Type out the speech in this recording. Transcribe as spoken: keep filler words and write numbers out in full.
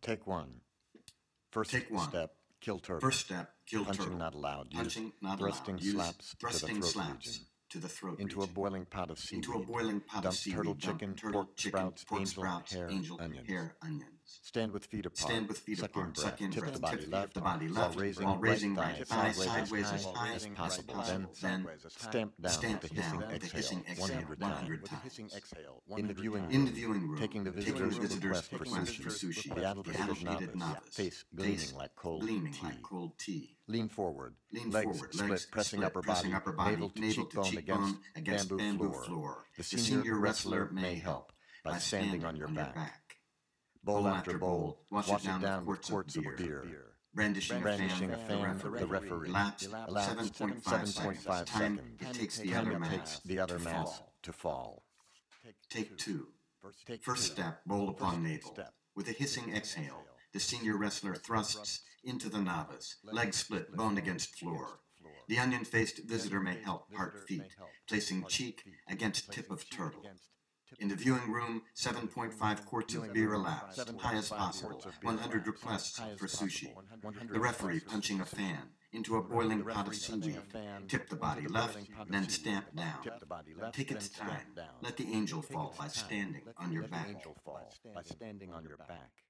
Take one. First Take one. step, kill turtle. First step, kill Punching turtle. not allowed. Use Punching not thrusting allowed. Use slaps thrusting to the throat slaps region. to the throat Into region. a boiling pot of seaweed. Into a boiling pot Dump of seaweed. turtle Dump chicken, turtle pork chicken, sprouts, pork angel, sprouts, hair, angel, onions. hair, onions. Stand with feet apart. Stand with feet suck apart. In breath. Suck in Tip breath. the body Tip left, the body while left, raising while raising right right thigh thigh sideways as high as possible. Then, Then stamp down stamp with the down hissing with the exhale hissing exhale one hundred one times. hundred With the times. hissing exhale In the viewing In room. the viewing room. Taking the Taking visitor's the visitor's request for request sushi. for sushi. The adult-seated novice. Face gleaming Face like cold gleaming tea. like cold tea. Lean forward. Lean legs forward, split, legs pressing split, upper pressing body, upper body, navel to navel to cheekbone cheekbone against, against bamboo, bamboo floor. floor. The senior wrestler may help by standing on your back. Bowl after bowl, wash it down with quarts of beer. Brandishing, Brandishing a a fan, fan, the referee. Elapsed seven point five seconds. Time it takes the other mass the other to mass fall. to fall. Take two. Take First two. step, bowl upon navel. step. With a hissing exhale, the senior wrestler thrusts into the novice, legs split, bone against floor. The onion-faced visitor may help, heart, feet, placing cheek against tip of turtle. In the viewing room, seven point five quarts of beer elapsed, high as possible, one hundred requests for sushi. The referee punching a fan into a boiling pot of seaweed. Tip the body left, then stamp down. Take its time. Let the angel fall by standing on your back. By standing on your back.